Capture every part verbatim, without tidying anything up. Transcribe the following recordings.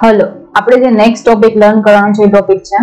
Hello આપણે જે next topic learn કરવાનો છે એ ટોપિક છે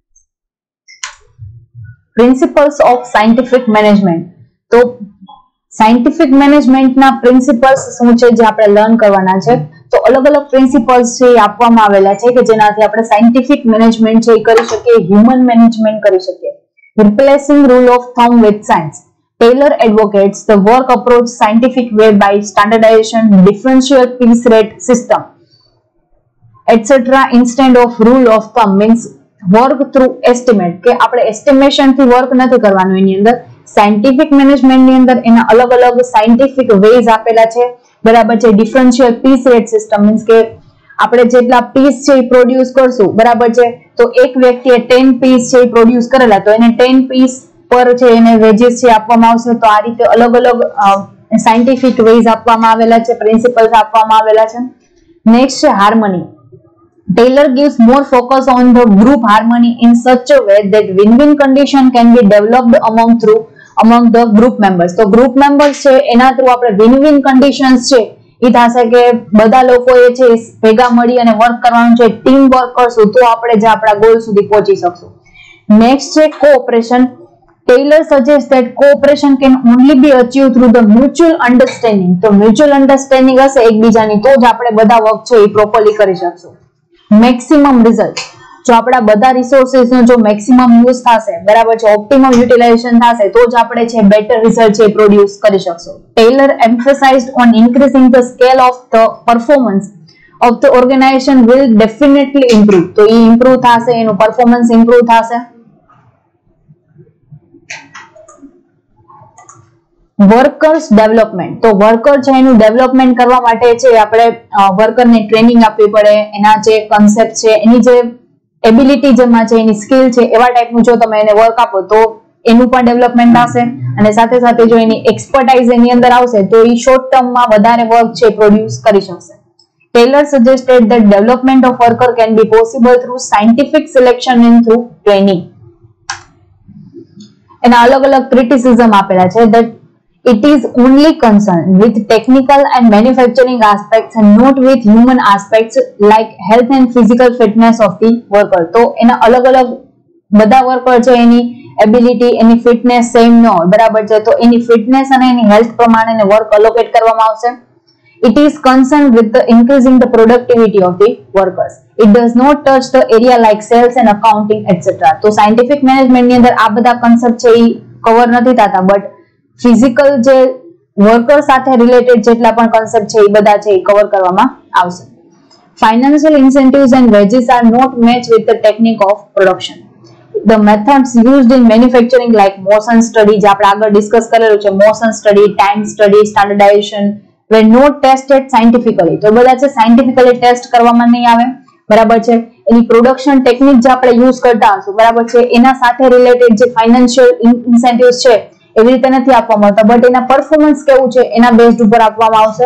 પ્રિન્સિપલ્સ ઓફ સાયન્ટિફિક મેનેજમેન્ટ. તો સાયન્ટિફિક મેનેજમેન્ટ ના પ્રિન્સિપલ્સ શું છે જે આપણે લર્ન કરવાના છે. તો અલગ અલગ પ્રિન્સિપલ્સ છે એ આપવામાં આવેલા છે કે જેનાથી આપણે સાયન્ટિફિક મેનેજમેન્ટ છે એ કરી શકીએ, હ્યુમન મેનેજમેન્ટ કરી શકીએ. Replacing rule of thumb with science. Taylor advocates the work approach scientific way by standardization, differential piece rate system, et cetera instead of rule of thumb means work through estimate કે આપણે estimation થી work નથી કરવાનું. એની અંદર scientific management ની અંદર એના અલગ અલગ scientific ways આપેલા છે, બરાબર છે. differential piece rate system means કે આપણે જેટલા પીસ છે એ પ્રોડ્યુસ કરશું, બરાબર છે, તો એક વ્યક્તિએ ટેન પીસ છે એ પ્રોડ્યુસ કરેલા તો એને ટેન પીસ પર છે એને વેજીસ છે આપવામાં આવશે. તો આ રીતે અલગ અલગ સાયન્ટિફિક વેઝ આપવામાં આવેલા છે, પ્રિન્સિપલ્સ આપવામાં આવેલા છે. નેક્સ્ટ છે harmony. Taylor gives more focus on the group harmony in such a way that win-win condition can be developed among through among the group members. તો group members છે એના થ્રુ આપણે win-win conditions છે એ થશે કે બધા લોકોએ છે ભેગા મળી અને વર્ક કરવાનું છે, ટીમ વર્ક કરશું તો આપણે જે આપણા ગોલ સુધી પહોંચી શકશું. નેક્સ્ટ છે cooperation. Taylor suggests that cooperation can only be achieved through the mutual understanding. તો મ્યુચ્યુઅલ અન્ડરસ્ટેન્ડિંગ હશે એકબીજાની તો જ આપણે બધા વર્ક છે એ પ્રોપરલી કરી શકશું. Maximum result. જો આપણા બધા રિસોર્સિસ નો જો મેક્સિમમ યુઝ થશે, બરાબર છે, ઓપ્ટિમમ યુટિલાઇઝેશન થશે તો જ આપણે છે બેટર રિઝલ્ટ છે પ્રોડ્યુસ કરી શકશું. Taylor emphasized on increasing the scale of the performance of the organization will definitely improve. તો એ ઇમ્પ્રૂવ થશે, એનું પરફોર્મન્સ ઇમ્પ્રૂવ થશે. Workers development. તો વર્કર છે એનું ડેવલપમેન્ટ કરવા માટે છે આપણે વર્કરને ટ્રેનિંગ આપવી પડે, એના જે કન્સેપ્ટ છે, એની જે એબિલિટી જેમાં છે, એની સ્કિલ છે, એવા ટાઈપનું જો તમે એને વર્ક આપો તો એનું પણ ડેવલપમેન્ટ આવશે અને સાથે સાથે જો એની એક્સપર્ટાઇઝ એની અંદર આવશે તો એ શોર્ટ ટર્મમાં વધારે વર્ક છે પ્રોડ્યુસ કરી શકશે. Taylor suggested that development of worker can be possible through scientific selection and through training. એના અલગ અલગ ક્રિટિસિઝમ આપેલા છે that it is only concerned with technical and manufacturing aspects and not with human aspects like health and physical fitness of the worker. તો એના અલગ અલગ બધા વર્કર છે એની એબિલિટી, એની ફિટનેસ સેમ ન હોય, બરાબર છે, તો એની ફિટનેસ અને એની હેલ્થ પ્રમાણે એને વર્ક અલોકેટ કરવામાં આવશે. It is concerned with the increasing the productivity of the workers. It does not touch the area like sales and accounting et cetera. તો સાયન્ટિફિક મેનેજમેન્ટ ની અંદર આ બધા કન્સેપ્ટ છે એ કવર નથી થતા, બટ ફિઝિકલ જે વર્કર સાથે રિલેટેડ જેટલા પણ કન્સેપ્ટ છે એ બધા છે એ કવર કરવામાં આવશે. Financial incentives and wages are not matched with the technique of production. The methods used in manufacturing like motion study જે આપણે આગળ ડિસ્કસ કરેલું છે, motion study, time study, standardization were not tested scientifically. તો બધા છે સાયન્ટિફિકલી ટેસ્ટ કરવામાં નહીં આવે, બરાબર છે. એની પ્રોડક્શન ટેકનિક જે આપણે યુઝ કરતા હશું, બરાબર છે, એના સાથે રિલેટેડ જે ફાઇનાન્શિયલ ઇન્સેન્ટિવ્સ છે એવી રીતે નથી આપવામાં આવતા, બટ એના પરફોર્મન્સ કેવું છે એના બેઝડ ઉપર આપવામાં આવશે.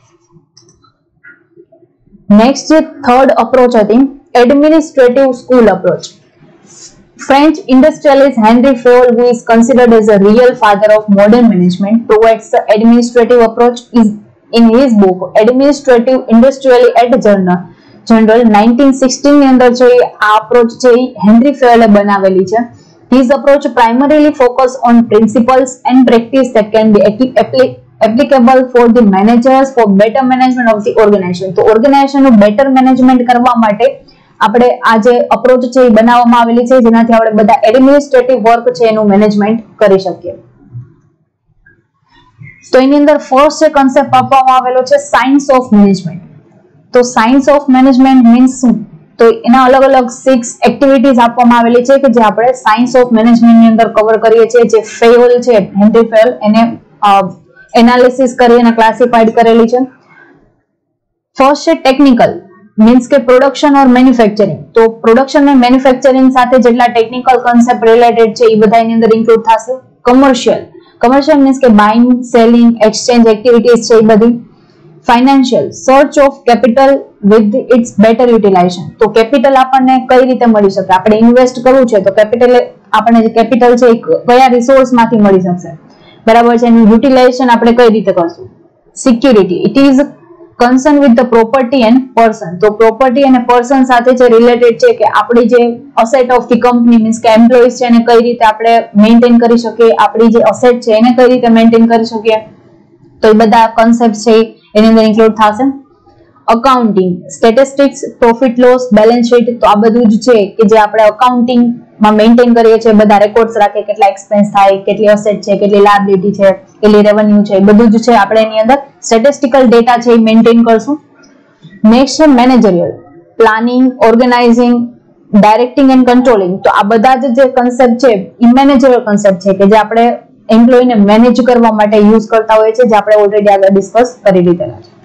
નેક્સ્ટ જે થર્ડ અપ્રોચ હતી administrative school approach. French industrialist Henry Fayol, who is considered as a real father of modern management, provides the administrative approach is in his book Administrative Industrially at Journal General nineteen sixteen ની અંદર છે આ approach છે henry ફેયોલે બનાવેલી છે. His approach primarily focus on principles and practice that can be applicable for the managers for better management of the organization. તો organisation નું better management કરવા માટે આપણે આ જે અપ્રોચ છે એ બનાવવામાં આવેલી છે જેનાથી આપણે બધા એડમિનિસ્ટ્રેટિવ વર્ક છે એનું મેનેજમેન્ટ કરી શકીએ. તો એની અંદર ફર્સ્ટ જે કન્સેપ્ટ આપવામાં આવેલો છે સાયન્સ ઓફ મેનેજમેન્ટ. તો સાયન્સ ઓફ મેનેજમેન્ટ મીન્સ શું? તો એના અલગ અલગ સિક્સ એક્ટિવિટીઝ આપવામાં આવેલી છે કે જે આપણે સાયન્સ ઓફ મેનેજમેન્ટ ની અંદર કવર કરીએ છીએ. જે ફેયોલ છે, હેનરી ફેયોલ, એને એનાલિસિસ કરી અને ક્લાસિફાઈડ કરેલી છે. ફર્સ્ટ છે ટેકનિકલ મીન્સ કે પ્રોડક્શન ઓર મેન્યુફેક્ચરિંગ. તો પ્રોડક્શન અને મેન્યુફેક્ચરિંગ સાથે જેટલા ટેકનિકલ કોન્સેપ્ટ રિલેટેડ છે એ બધા એની અંદર ઇન્ક્લુડ થશે. કમર્શિયલ કમર્શિયલ મીન્સ કે બાઇંગ, સેલિંગ, એક્સચેન્જ એક્ટિવિટીઝ છે એ બધી. Financial search of capital with its better utilisation. તો કેપિટલ આપણને કઈ રીતે મળી શકે, આપણે ઇન્વેસ્ટ કરવું છે તો કેપિટલ આપણને જે કેપિટલ છે એ કયા રિસોર્સ માંથી મળી શકશે, બરાબર છે, એનું યુટિલાઇઝેશન આપણે કઈ રીતે કરશું. Security. It is concern with the property and person. તો પ્રોપર્ટી અને પર્સન સાથે જે રિલેટેડ છે કે આપણી જે asset of the company means કે એમ્પ્લોઈઝ છે એને કઈ રીતે આપણે મેન્ટેન કરી શકીએ, આપણી જે અસેટ છે એને કઈ રીતે મેન્ટેન કરી શકીએ, તો એ બધા કન્સેપ્ટ છે એની અંદર ઇન્ક્લુડ થશે. Accounting, statistics, profit loss, balance sheet, તો આ બધું જ છે કે જે આપણે અકાઉન્ટિંગ માં મેન્ટેન કરીએ છીએ, બધા રેકોર્ડ્સ રાખીએ, કેટલા એક્સપેન્સ થાય, કેટલી અસેટ છે, કેટલી લાયબિલિટી છે, કેટલી રેવન્યુ છે, બધું જ છે આપણે એની અંદર સ્ટેટિસ્ટિકલ ડેટા છે એ મેન્ટેન કરશું. નેક્સ્ટ છે managerial, planning, organising, directing and controlling. તો આ બધા જ જે કન્સેપ્ટ છે એ મેનેજરિયલ કન્સેપ્ટ છે કે જે આપણે એમ્પ્લોયને મેનેજ કરવા માટે યુઝ કરતા હોઈએ છીએ, જે આપણે ઓલરેડી આગળ ડિસ્કસ કરી લીધેલા છે.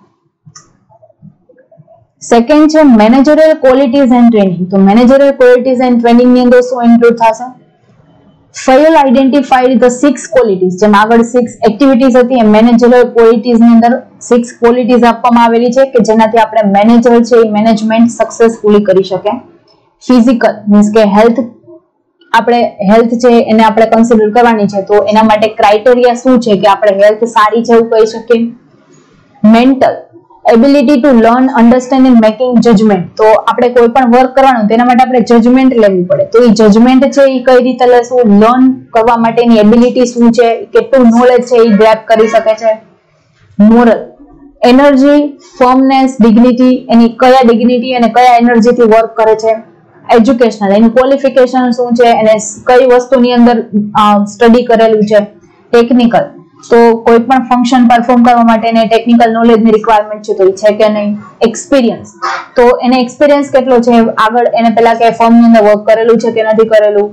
સેકન્ડ છે મેનેજરિયલ ક્વોલિટીઝ એન્ડ ટ્રેનિંગ. તો મેનેજરિયલ ક્વોલિટીઝ એન્ડ ટ્રેનિંગ ની અંદર શું ઇન્ક્લુડ થશે? Fayol identified the six qualities. જેમ આગળ સિક્સ એક્ટિવિટીઝ હતી એ મેનેજરિયલ ક્વોલિટીઝ ની અંદર સિક્સ ક્વોલિટીઝ આપવામાં આવેલી છે કે જેનાથી આપણે મેનેજર છે એ મેનેજમેન્ટ સક્સેસફુલી કરી શકે. ફિઝિકલ મીન્સ કે હેલ્થ, આપણે હેલ્થ છે એને આપણે કન્સિડર કરવાની છે, તો એના માટે ક્રાઇટેરિયા શું છે કે આપણે હેલ્થ સારી છે એવું કહી શકીએ. Mental, ability to learn, understand and making judgement. તો આપણે કોઈ પણ વર્ક કરવાનું તેના માટે આપણે જજમેન્ટ લેવી પડે, તો એ જજમેન્ટ છે એ કઈ રીતે લેશું, લર્ન કરવા માટેની એબિલિટી શું છે, કેટલું નોલેજ છે એ ગ્રેપ કરી શકે છે. મોરલ, એનર્જી, ફર્મનેસ, ડિગ્નિટી, એની કયા ડિગ્નિટી અને કયા એનર્જી થી વર્ક કરે છે. એજ્યુકેશનલ, એનું ક્વોલિફિકેશન શું છે અને કઈ વસ્તુની અંદર સ્ટડી કરેલું છે. ટેકનિકલ, તો કોઈ પણ ફંક્શન પરફોર્મ કરવા માટે એને ટેકનિકલ નોલેજની રિક્વાયરમેન્ટ છે તો એ છે કે નહીં. એક્સપિરિયન્સ, તો એને એક્સપિરિયન્સ કેટલો છે, આગળ એને પહેલા કે ફર્મની અંદર વર્ક કરેલું છે કે નથી કરેલું.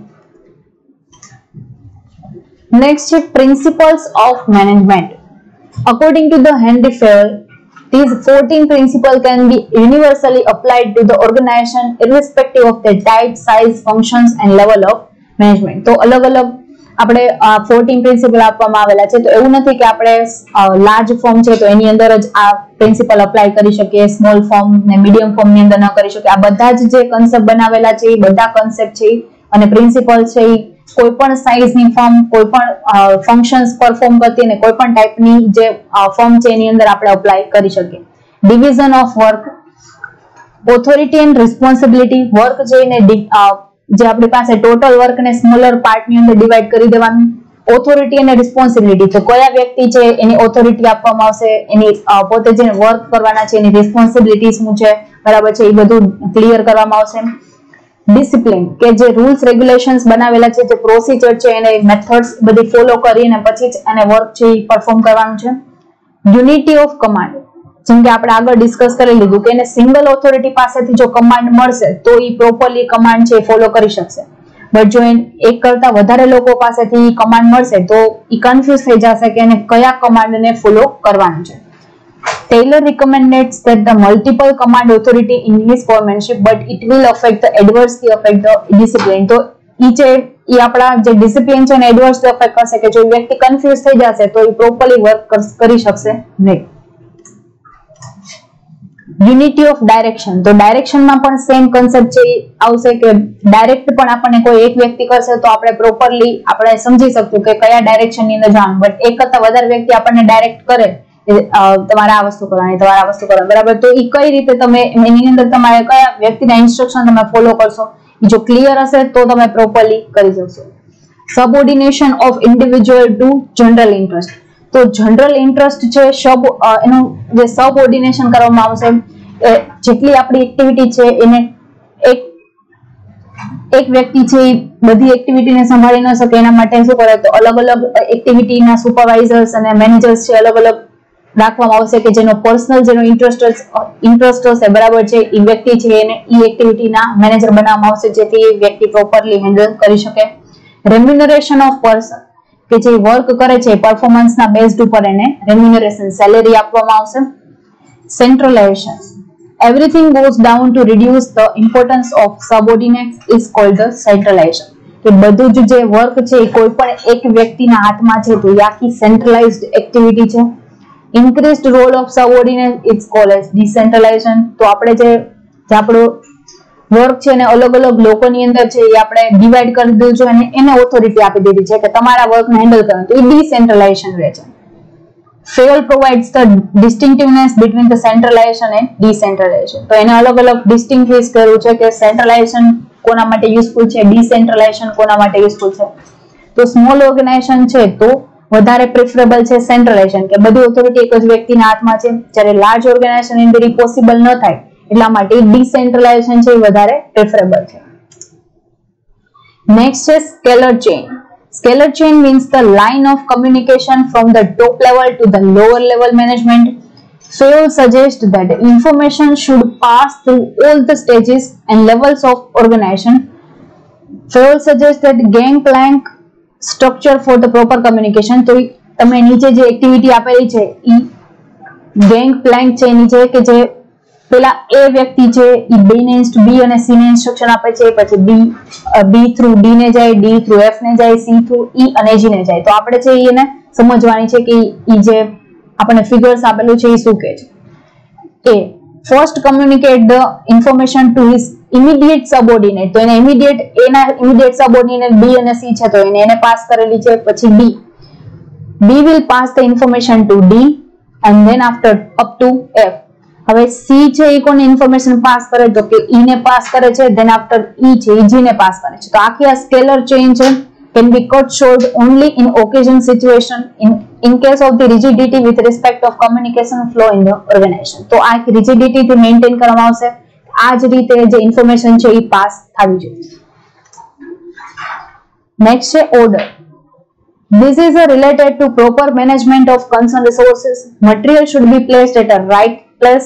નેક્સ્ટ છે principles of management. According to the Henry Fayol, these fourteen principles can be universally applied to the organization irrespective of their type, size, functions and level of management. તો અલગ અલગ આપણે fourteen પ્રિન્સિપલ આપવામાં આવેલા છે, તો એવું નથી કે આપણે લાર્જ ફોર્મ છે તો એની અંદર જ આ પ્રિન્સિપલ અપ્લાય કરી શકીએ, સ્મોલ ફોર્મ ને મીડિયમ ફોર્મ ની અંદર ન કરી શકીએ. આ બધા જ જે કન્સેપ્ટ બનાવેલા છે એ બધા કન્સેપ્ટ છે અને પ્રિન્સિપલ છે એ કોઈ પણ સાઇઝ ની ફોર્મ, કોઈ પણ ફંક્શન્સ પરફોર્મ કરતી અને કોઈ પણ ટાઈપની જે ફોર્મ છે એની અંદર આપણે અપ્લાય કરી શકીએ. Division of work, authority and responsibility. Work છે એને જે આપણી પાસે ટોટલ વર્ક ને સ્મોલર પાર્ટ ની અંદર ડિવાઈડ કરી દેવાનું. ઓથોરિટી અને રિસ્પોન્સિબિલિટી, તો કયા વ્યક્તિ છે એની ઓથોરિટી આપવામાં આવશે, એની પોતે જે વર્ક કરવાના છે એની રિસ્પોન્સિબિલિટી શું છે, બરાબર છે, એ બધું ક્લિયર કરવામાં આવશે. ડિસિપ્લિન, કે જે રૂલ્સ રેગ્યુલેશન્સ બનાવેલા છે, જે પ્રોસિજર છે એને મેથડ્સ બધી ફોલો કરીને પછી જ એને વર્ક છે એ પરફોર્મ કરવાનું છે. યુનિટી ઓફ કમાન્ડ, જેમ કે આપણે આગળ ડિસ્કસ કરી લીધું કે એને સિંગલ ઓથોરિટી પાસેથી જો કમાન્ડ મળશે તો એ પ્રોપરલી કમાન્ડ છે એ ફોલો કરી શકશે. બટ જો એક કરતા વધારે લોકો પાસેથી કમાન્ડ મળશે તો એ કન્ફ્યુઝ થઈ જશે કે એને કયા કમાન્ડને ફોલો કરવાનું છે. Taylor recommends that the multiple command authority in his foremanship, but it will affect the adversely affect the discipline. તો ઈ જે ઈ આપણા જે ડિસિપ્લિન છે ને એડવર્સલી અફેક્ટ કરશે કે જો વ્યક્તિ કન્ફ્યુઝ થઈ જશે તો એ પ્રોપરલી વર્ક કરી શકશે નહીં. યુનિટી ઓફ ડાયરેક્શન, તો ડાયરેક્શનમાં પણ સેમ કન્સેપ્ટ છે આવશે કે ડાયરેક્ટ પણ આપણને કોઈ એક વ્યક્તિ કરશે તો આપણે પ્રોપરલી આપણે સમજી શકશું કે કયા ડાયરેક્શનની અંદર જવાનું. બટ એક કરતા વધારે વ્યક્તિ આપણને ડાયરેક્ટ કરે તમારે આ વસ્તુ કરવાની, તમારે આ વસ્તુ કરવાની, બરાબર, તો એ કઈ રીતે તમે એની અંદર તમારે કયા વ્યક્તિના ઇન્સ્ટ્રક્શન તમે ફોલો કરશો, એ જો ક્લિયર હશે તો તમે પ્રોપરલી કરી શકશો. Subordination of individual to general interest, તો જનરલ ઇન્ટરેસ્ટ છે સબ એનું જે સબઓર્ડિનેશન કરવામાં આવશે, જેટલી આપણી એક્ટિવિટી છે એને એક એક વ્યક્તિ છે એ બધી એક્ટિવિટીને સંભાળી ન શકે એના માટે શું કરે તો અલગ અલગ એક્ટિવિટીના સુપરવાઇઝર્સ અને મેનેજર્સ છે અલગ અલગ રાખવામાં આવશે કે જેનો પર્સનલ જેનો ઇન્ટરેસ્ટ ઇન્ટરેસ્ટ હશે, બરાબર છે, એ વ્યક્તિ છે એને ઈ એક્ટિવિટીના મેનેજર બનાવવામાં આવશે જેથી એ વ્યક્તિ પ્રોપરલી હેન્ડલ કરી શકે. રેમ્યુનરેશન ઓફ પર્સન, કે જે વર્ક કરે છે પરફોર્મન્સના બેઝડ ઉપર એને રેમ્યુનરેશન સેલેરી આપવામાં આવશે. સેન્ટ્રલાઇઝેશન, everything goes down to reduce the importance of subordinates is called the centralization. કે બધું જ જે વર્ક છે એ કોઈ પણ એક વ્યક્તિના હાથમાં છે તો એ આખી સેન્ટ્રલાઇઝ્ડ એક્ટિવિટી છે. increased role of subordinate is called as decentralization. તો આપણે જે આપણો વર્ક છે ને અલગ અલગ લોકોની અંદર છે એ આપણે ડિવાઈડ કરી દીધું છે અને એને ઓથોરિટી આપી દીધી છે કે તમારા વર્કને હેન્ડલ કરવાનું, તો એ ડિસેન્ટ્રલાઇઝેશન રહે છે. Fayol provides the distinctiveness between the centralisation and decentralisation. તો એને અલગ અલગ ડિસ્ટિંગ્વિશ કર્યું છે કે સેન્ટ્રલાઇઝેશન કોના માટે યુઝફુલ છે, ડિસેન્ટ્રલાઇઝેશન કોના માટે યુઝફુલ છે. તો સ્મોલ ઓર્ગેનાઇઝેશન છે તો વધારે પ્રિફરેબલ છે સેન્ટ્રલાઇઝેશન, કે બધી ઓથોરિટી એક જ વ્યક્તિના હાથમાં છે, જ્યારે large organisation in theory possible ન થાય એટલા માટે ડિસેન્ટ્રલાઇઝેશન છે એ વધારે પ્રિફરેબલ છે. નેક્સ્ટ છે scalar chain. Scalar chain means the line of communication from the top level to the lower level management. Fayol suggests that information should pass through all the stages and levels of organization. Fayol suggests that gangplank structure for the proper communication. તો તમે નીચે જે activity આપેલી છે એ gangplank છે નીચે કે જે પેલા એ વ્યક્તિ છે એ બી ને બી અને સી ને ઇન્સ્ટ્રક્શન આપે છે, પછી બી બી થ્રુ ડી ને જાય, ડી થ્રુ એફ ને જાય, સી થ્રુ ઈ અને જી ને જાય. તો આપણે છે એને સમજવાની છે કે ઈ જે આપણને ફિગર્સ આપેલું છે એ શું કહે છે. એ first communicate the information to his immediate subordinate. તો એને ઇમિડિયેટ એના ઇમિડિયેટ સબઓર્ડિનેટ બી અને સી છે તો એને એને પાસ કરેલી છે. પછી B B will pass the information to D and then after up to F. હવે સી છે એ કોને ઇન્ફોર્મેશન પાસ કરે તો કે ઈ ને પાસ કરે છે, ધેન આફ્ટર ઈ છે એ જી ને પાસ કરે છે. તો આખી આ સ્કેલર ચેઇન છે can be cut short only in occasion situation in in case of the rigidity with respect of communication flow in the organization. તો આ rigidity થી મેન્ટેન કરવામાં આવશે, આ જ રીતે જે ઇન્ફોર્મેશન છે એ પાસ થવી જોઈએ. નેક્સ્ટ છે order. This is a related to proper management of concerned resources. Material should be placed at a right place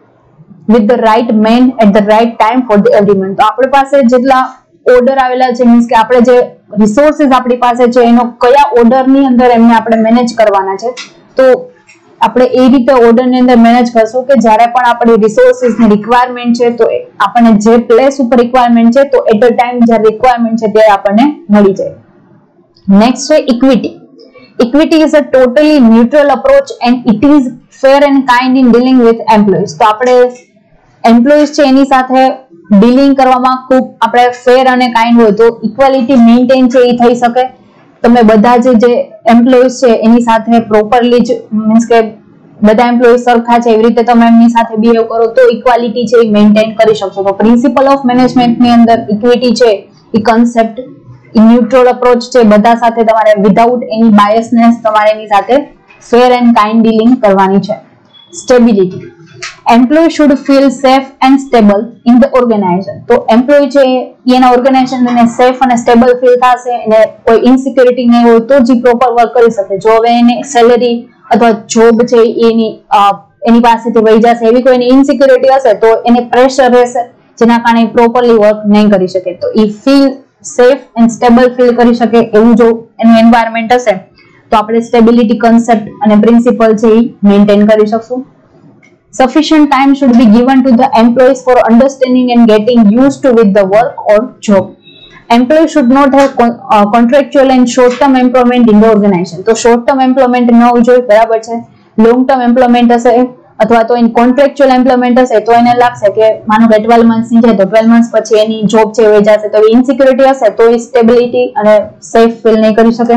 with the right man at the right time for the everyone. તો આપણી પાસે જેટલા order આવેલા છે means કે આપણે જે resources આપણી પાસે છે એનો કયા ઓર્ડર ની અંદર એમને આપણે મેનેજ કરવાના છે. તો આપણે એ રીતે ઓર્ડર ની અંદર મેનેજ કરશું કે જ્યારે પણ આપણી રિસોર્સિસ ની રિક્વાયરમેન્ટ છે તો આપણને જે પ્લેસ ઉપર રિક્વાયરમેન્ટ છે તો એટ અ ટાઈમ જ્યારે રિક્વાયરમેન્ટ છે ત્યારે આપણને મળી જાય. નેક્સ્ટ છે equity. Equity is a totally neutral approach and it is fair and kind in dealing with employees. તો આપણે એમ્પ્લોઈઝ છે એની સાથે ડીલિંગ કરવામાં ખૂબ આપણે ફેર અને કાઇન્ડ હોય તો ઇક્વાલિટી મેન્ટેન છે એ થઈ શકે. તમે બધા જ જે એમ્પ્લોઈઝ છે એની સાથે પ્રોપરલી જ મીન્સ કે બધા એમ્પ્લોઈઝ સરખા છે એવી રીતે તમે એમની સાથે બિહેવ કરો તો ઇક્વાલિટી છે એ મેન્ટેન કરી શકશો. તો પ્રિન્સિપલ ઓફ મેનેજમેન્ટ ની અંદર ઇક્વિટી છે એ કન્સેપ્ટ ન્યુટ્રલ અપ્રોચ છે, બધા સાથે તમારે વિધાઉટ એની બાયસનેસ તમારે એની સાથે ફેર એન્ડ કાઇન્ડ ડીલિંગ કરવાની છે. Stability. Employee should feel safe and stable in the organisation. તો એમ્પ્લોય છે એના ઓર્ગેનાઇઝેશન એને સેફ અને સ્ટેબલ ફીલ થશે, એને કોઈ ઇનસિક્યોરિટી નહીં હોય તો જ પ્રોપર વર્ક કરી શકે. જો હવે એની સેલેરી અથવા જોબ છે એની એની પાસેથી વહી જશે, એવી કોઈ ઇનસિક્યોરિટી હશે તો એને પ્રેશર રહેશે જેના કારણે પ્રોપરલી વર્ક નહીં કરી શકે. તો ઈ feel safe and stable feel કરી શકે એવું જો એનું એન્વાયરમેન્ટ હશે તો આપણે સ્ટેબિલિટી કન્સેપ્ટ અને પ્રિન્સિપલ છે એ મેન્ટેન કરી શકશું. Sufficient time should be given to the employees for understanding and getting used to with the work or job. Employees should not have con uh, contractual and short term employment in the organization. તો short term employment ન હોવું જોઈએ, બરાબર છે. long term employment હશે અથવા તો એની contractual employment હશે તો એને લાગશે કે માનો કે ટ્વેલ્વ મંથ્સ ની છે તો ટ્વેલ્વ મંથ્સ પછી એની જોબ છે વહી જશે તો ઇનસિક્યોરિટી હશે તો એ સ્ટેબિલિટી અને સેફ ફીલ નહીં કરી શકે.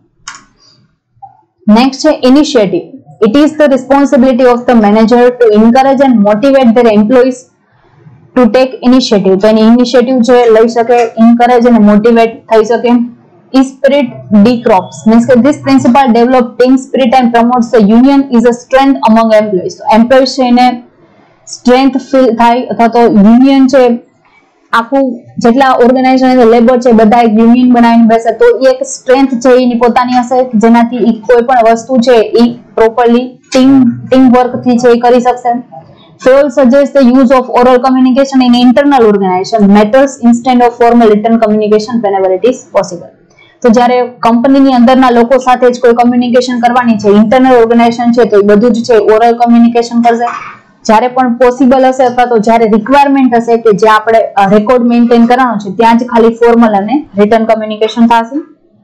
નેક્સ્ટ છે initiative. It is the responsibility of the manager to encourage and motivate their employees to take initiative. તો એની ઇનિશિયેટિવ છે લઈ શકે, encourage અને motivate થઈ શકે. Spirit decrops means that this principle develop team spirit and promotes the union is a strength among employees. So employees છે એને strength feel થાય અથવા તો union છે આખું જેટલા ઓર્ગેનાઇઝેશન લેબર છે બધા એક યુનિયન બનાવીને બેસે તો એ એક સ્ટ્રેન્થ છે એની પોતાની હશે જેનાથી એ કોઈ પણ વસ્તુ છે એ પ્રોપરલી ટીમ ટીમ વર્ક થી છે એ કરી શકશે. Fayol suggests the use of oral communication in internal organization matters instead of formal written communication whenever it is possible. તો જ્યારે કંપનીની અંદરના લોકો સાથે જ કોઈ કમ્યુનિકેશન કરવાની છે ઇન્ટરનલ ઓર્ગેનાઇઝેશન છે તો એ બધું જ છે ઓરલ કમ્યુનિકેશન કરશે. જ્યારે પણ પોસિબલ હશે અથવા તો જ્યારે રિક્વાયરમેન્ટ હશે કે જે આપણે રેકોર્ડ મેન્ટેન કરવાનો છે ત્યાં જ ખાલી ફોર્મલ અને રિટન કમ્યુનિકેશન થશે.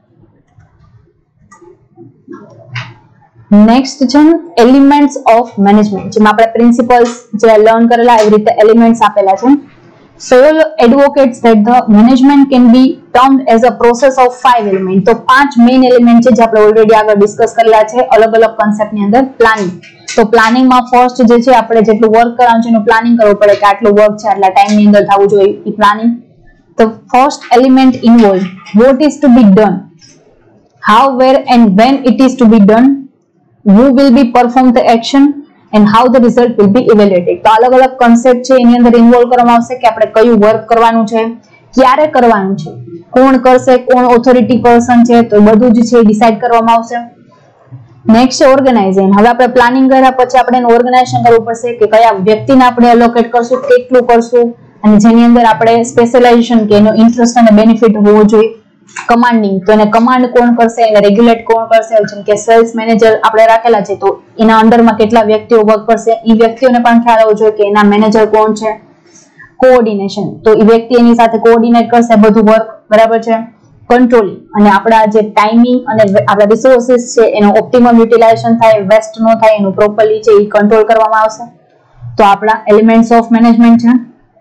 નેક્સ્ટ છે એલિમેન્ટ્સ ઓફ મેનેજમેન્ટ, જેમાં આપણે પ્રિન્સિપલ્સ જે લર્ન કરેલા એવી રીતે એલિમેન્ટ્સ આપેલા છે. Sewell advocates that the management can be termed as a process of five elements. તો પાંચ મેઇન એલિમેન્ટ છે જે આપણે ઓલરેડી આગળ ડિસ્કસ કરેલા છે અલગ અલગ કોન્સેપ્ટની અંદર. પ્લાનિંગ, તો પ્લાનિંગમાં ફર્સ્ટ જે છે આપણે જેટલું વર્ક કરવાનું છે એનું પ્લાનિંગ કરવું પડે કે આટલું વર્ક છે આટલા ટાઈમની અંદર થવું જોઈએ એ planning. The first element involves what is to be done, how, where and when it is to be done, who will be perform the action and how the result will be evaluated. તો અલગ અલગ concept છે એની અંદર involve કરવામાં આવશે કે આપણે કયું વર્ક કરવાનું છે, ક્યારે કરવાનું છે, કોણ કરશે, કોણ ઓથોરિટી પર્સન છે, તો બધું જ છે ડિસાઈડ કરવામાં આવશે. નેક્સ્ટ છે ઓર્ગેનાઇઝિંગ. હવે આપણે પ્લાનિંગ કર્યા પછી આપણે એનું ઓર્ગેનાઇઝેશન કરવું પડશે કે કયા વ્યક્તિને આપણે એલોકેટ કરશું, કેટલું કરશું અને જેની અંદર આપણે સ્પેશિયલાઇઝેશન કે એનો ઇન્ટરેસ્ટ અને બેનિફિટ હોવો જોઈએ. કમાન્ડિંગ, તો એને કમાન્ડ કોણ કરશે, એને રેગ્યુલેટ કોણ કરશે, જેમ કે સેલ્સ મેનેજર આપણે રાખેલા છે તો એના અંડરમાં કેટલા વ્યક્તિઓ વર્ક કરશે એ વ્યક્તિઓને પણ ખ્યાલ હોવો જોઈએ કે એના મેનેજર કોણ છે. કોઓર્ડિનેશન, તો એ વ્યક્તિ એની સાથે કોઓર્ડિનેટ કરશે બધું વર્ક, બરાબર છે. કંટ્રોલિંગ, અને આપણા જે ટાઈમિંગ અને આપણા રિસોર્સિસ છે એનો ઓપ્ટિમમ યુટિલાઇઝેશન થાય, વેસ્ટ ન થાય એનું પ્રોપરલી છે એ કંટ્રોલ કરવામાં આવશે. તો આપણા એલિમેન્ટ્સ ઓફ મેનેજમેન્ટ છે.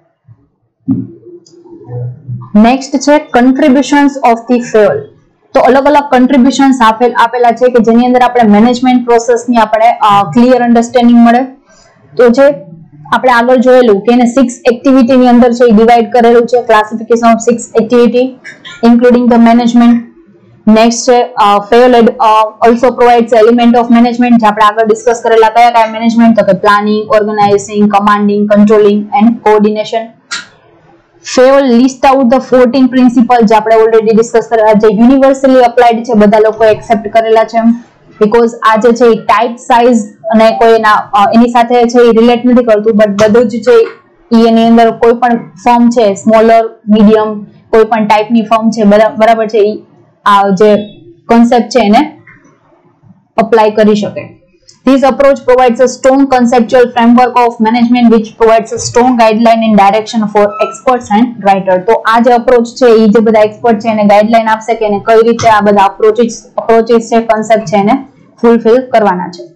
નેક્સ્ટ છે કન્ટ્રીબ્યુશન્સ ઓફ ધી ફેલ. તો અલગ અલગ કન્ટ્રીબ્યુશન્સ આપેલા છે કે જેની અંદર આપણે મેનેજમેન્ટ પ્રોસેસની આપણે ક્લિયર અન્ડરસ્ટેન્ડિંગ મળે. તો જે આપણે આગળ જોયેલું કે એને સિક્સ એક્ટિવિટીની અંદર છે એ ડિવાઈડ કરેલું છે, classification of six activity including the management. Next છે Fayol also provides element of management, જે આપણે આગળ ડિસ્કસ કરેલા કયા કયા મેનેજમેન્ટ, તો કે planning, organising, commanding, controlling and coordination. Fayol list out the fourteen principle, જે આપણે ઓલરેડી ડિસ્કસ કરેલા, જે યુનિવર્સલી એપ્લાઇડ છે, બધા લોકો એક્સેપ્ટ કરેલા છે. બીકોઝ આ જે છે ટાઈપ, સાઇઝ અને કોઈ એની સાથે છે એ રિલેટ નથી કરતું, બટ બધું જ છે એની અંદર કોઈ પણ ફોર્મ છે, સ્મોલર, મીડિયમ, કોઈ પણ ટાઈપની ફોર્મ છે, બરાબર છે, આ જે કોન્સેપ્ટ છે એને અપ્લાય કરી શકે. This approach provides a strong conceptual framework of management which provides a strong guideline and direction for experts and writers. તો આ જે અપ્રોચ છે એ જે બધા એક્સપર્ટ છે એને ગાઈડલાઈન આપશે કે એને કઈ રીતે આ બધા અપ્રોચીસ અપ્રોચીસ છે, કોન્સેપ્ટ છે એને ફૂલફિલ કરવાના છે.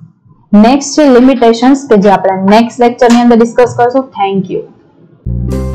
નેક્સ્ટ છે લિમિટેશન્સ, કે જે આપણે નેક્સ્ટ લેક્ચરની અંદર ડિસ્કસ કરશું. Thank you.